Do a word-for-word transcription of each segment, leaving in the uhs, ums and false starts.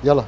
يلا.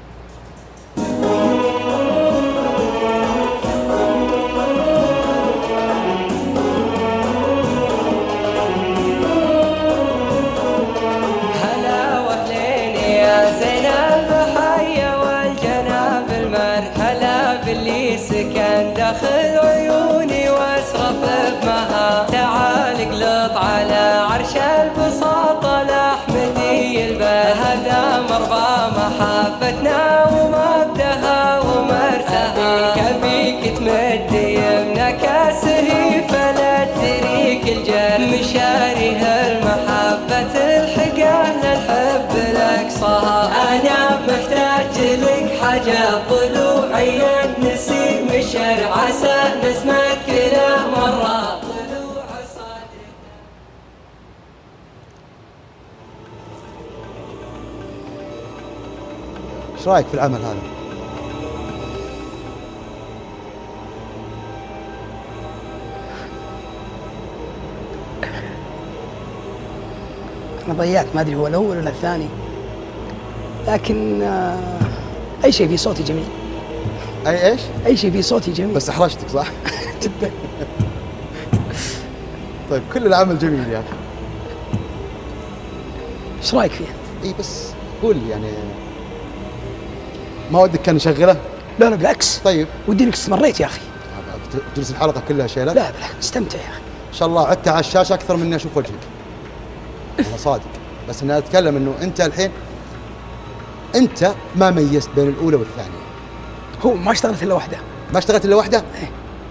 هلا واهلين يا زينب حيا والجناب المرحلة باللي سكن داخل عيوني واسرف بمها. تعال اقلط على عرش البساطة لأحمدي البهدى مرضى محبتنا ومبدها ومرساها. كبيك تمد يمنك السهي فلا تريك الجر مشاريه المحبة الحقه للحب الأقصاها. أنا محتاج لك حاجة طلوعي النسيم الشر عسى نسمة كله مرة طلوع الصادق. ايش رايك في العمل هذا؟ أنا ضيعت ما أدري هو الأول ولا الثاني، لكن آه أي شيء في صوتي جميل. اي ايش؟ أي شيء في صوتي جميل. بس احرجتك صح؟ جدا. طيب كل العمل جميل يا اخي. ايش رايك فيها؟ اي بس قول يعني ما ودك كان نشغله؟ لا لا بالعكس. طيب ودي انك استمريت يا اخي. تجلس الحلقه كلها شيلات؟ لا بالعكس استمتع يا اخي. ان شاء الله عدت على الشاشه اكثر من اني اشوف وجهك. انا صادق، بس اني اتكلم انه انت الحين انت ما ميزت بين الاولى والثانيه. هو ما اشتغلت الا واحده. ما اشتغلت الا واحده؟ ايه.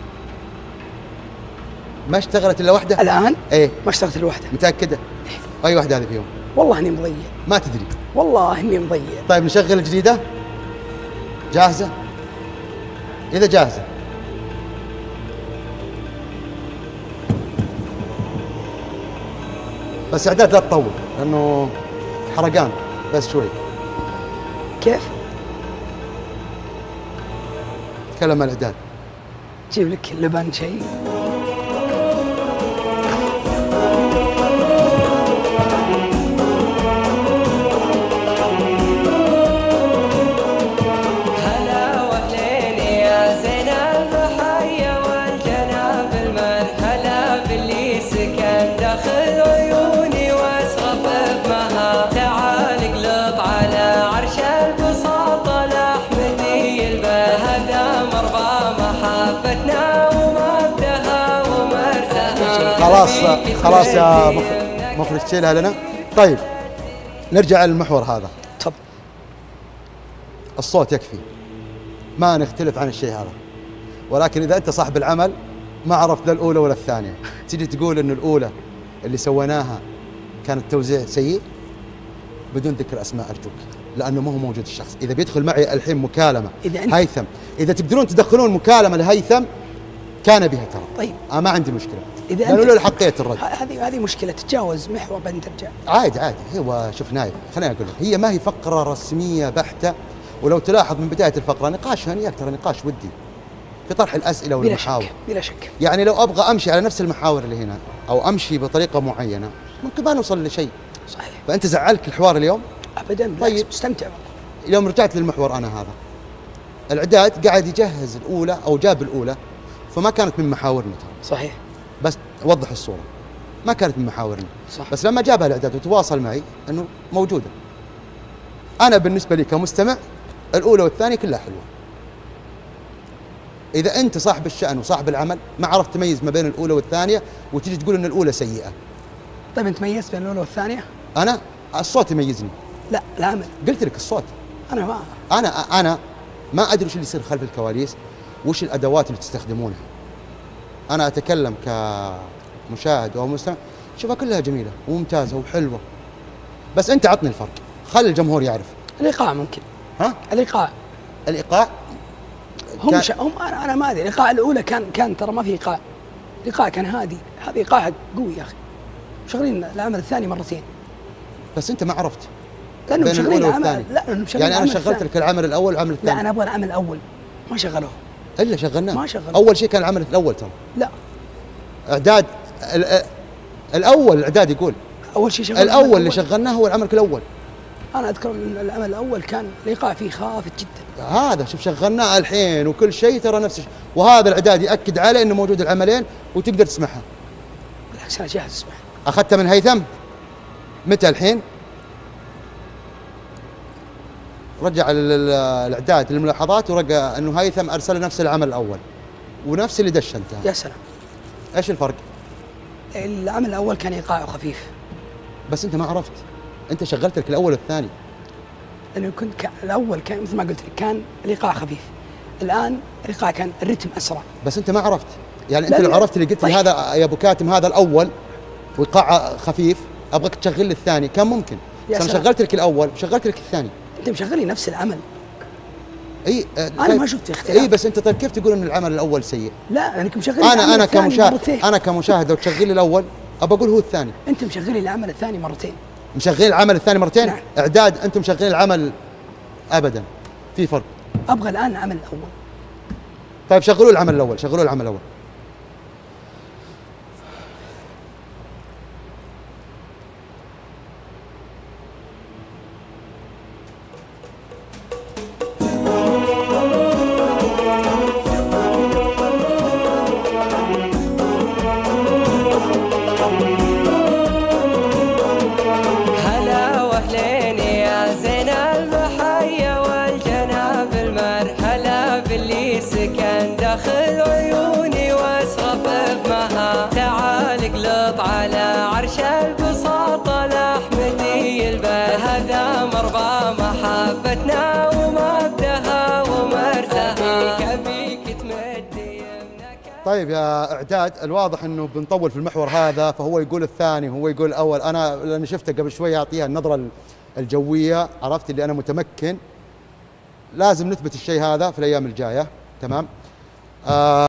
ما اشتغلت الا واحده؟ الان؟ ايه. ما اشتغلت الا واحده. متاكده؟ ايه. اي واحده هذه فيهم؟ والله اني مضيع. ما تدري؟ والله اني مضيع. طيب نشغل الجديده؟ جاهزه؟ اذا جاهزه بس اعداد لا تطول لانه حرقان بس شوي. كيف؟ تكلم عن الاعداد. جيب لك لبن شيء. هلا واهلين يا زينب حيا والجناب المرحلة باللي سكن داخل عيوني واسرف بمها. تعال اقلط على عرش البساطة لأحمدي البهدى مرضى محبتنا ومبدها ومرساها. خلاص خلاص يا مخرج مخرج تشيلها لنا. طيب نرجع للمحور هذا. تفضل. الصوت يكفي، ما نختلف عن الشيء هذا، ولكن اذا انت صاحب العمل ما عرفت لا الاولى ولا الثانيه تجي تقول انه الاولى اللي سويناها كان التوزيع سيء بدون ذكر اسماء ارجوك، لانه ما هو موجود الشخص. اذا بيدخل معي الحين مكالمه إذا أنت هيثم، اذا تقدرون تدخلون مكالمه لهيثم كان بها ترى. طيب انا ما عندي مشكله، إذا لانه أنت له حقيه الرد. هذه هذه مشكله تتجاوز محور بعدين ترجع. عادي عادي. هو شوف نايف، خليني اقول لك، هي ما هي فقره رسميه بحته، ولو تلاحظ من بدايه الفقره نقاش انا وياك ترى نقاش ودي في طرح الاسئله بلا والمحاور. شك بلا شك. يعني لو ابغى امشي على نفس المحاور اللي هنا او امشي بطريقه معينه ممكن ما نوصل لشيء. صحيح. فانت زعلك الحوار اليوم؟ ابدا بالعكس. طيب. مستمتع والله. اليوم رجعت للمحور انا هذا. الاعداد قاعد يجهز الاولى او جاب الاولى، فما كانت من محاورنا ترى. صحيح. بس اوضح الصوره، ما كانت من محاورنا. صح. بس لما جابها الاعداد وتواصل معي انه موجوده. انا بالنسبه لي كمستمع الاولى والثانيه كلها حلوه. اذا انت صاحب الشأن وصاحب العمل ما عرفت تميز ما بين الاولى والثانيه وتجي تقول ان الاولى سيئه. طيب انت ميزت بين الاولى والثانيه؟ انا الصوت يميزني. لا العمل. قلت لك الصوت. انا ما انا انا ما ادري وش اللي يصير خلف الكواليس، وش الادوات اللي تستخدمونها. انا اتكلم كمشاهد او مستمع، شوفها كلها جميله وممتازه وحلوه. بس انت عطني الفرق، خلي الجمهور يعرف. الايقاع ممكن. ها؟ الايقاع. الايقاع هم كان... ش... هم انا انا ما ادري. الايقاع الاولى كان كان ترى ما في ايقاع. الايقاع كان هادي، هذا ايقاع قوي يا اخي. مشغلين العمل الثاني مرتين. بس انت ما عرفت لانه بين مشغلين الأولى العمل. والثاني. لا لانه مشغلين يعني انا العمل شغلت الثاني. لك العمل الاول والعمل الثاني. لا انا ابغى العمل الاول ما شغلوه. الا شغلناه. ما شغلوه. اول شيء كان العمل الاول ترى. لا اعداد ال... الاول الاعداد يقول اول شيء شغل الاول اللي شغلناه هو العمل الاول. انا اذكر ان العمل الاول كان الايقاع فيه خافت جدا. هذا شوف شغلناه الحين وكل شيء ترى نفس الشيء، وهذا الاعداد ياكد عليه انه موجود العملين وتقدر تسمعها. بالعكس انا جاهز اسمع. اخذته من هيثم؟ متى الحين؟ رجع الاعداد للملاحظات ورجع انه هيثم ارسل نفس العمل الاول ونفس اللي دش انت. يا سلام. ايش الفرق؟ العمل الاول كان ايقاعه خفيف. بس انت ما عرفت، انت شغلت لك الاول والثاني. لانه كنت ك... الاول كان مثل ما قلت لك كان الايقاع خفيف، الان الايقاع كان الرتم اسرع. بس انت ما عرفت، يعني انت لو عرفت اللي قلت لي هذا يا ابو كاتم هذا الاول وايقاعه خفيف ابغاك تشغل لي الثاني كان ممكن. بس انا شغلت لك الاول وشغلت لك الثاني. انت مشغل لي نفس العمل. اي آه انا طيب ما شفت اختلاف. اي بس انت طيب كيف تقول ان العمل الاول سيء؟ لا لانك مشغل لي انا انا كمشاهد انا كمشاهد لو تشغل لي الاول ابى اقول هو الثاني. انت مشغل لي العمل الثاني مرتين. مشغلين العمل الثاني مرتين؟ نعم. اعداد انتم مشغلين العمل ابدا في فرق. ابغى الان العمل الاول. طيب شغلوا العمل الاول، شغلوا العمل الاول. سكن داخل عيوني واسغف بمها، تعال اقلط على عرش البساطة لأحمدي البر، هذا مربى محبتنا ومبدها ومرسها، بيك تمد يمنك. طيب يا اعداد الواضح انه بنطول في المحور هذا، فهو يقول الثاني وهو يقول الاول. انا لاني شفته قبل شوي اعطيها النظرة الجوية، عرفت اللي انا متمكن. لازم نثبت الشيء هذا في الايام الجاية. تمام. آه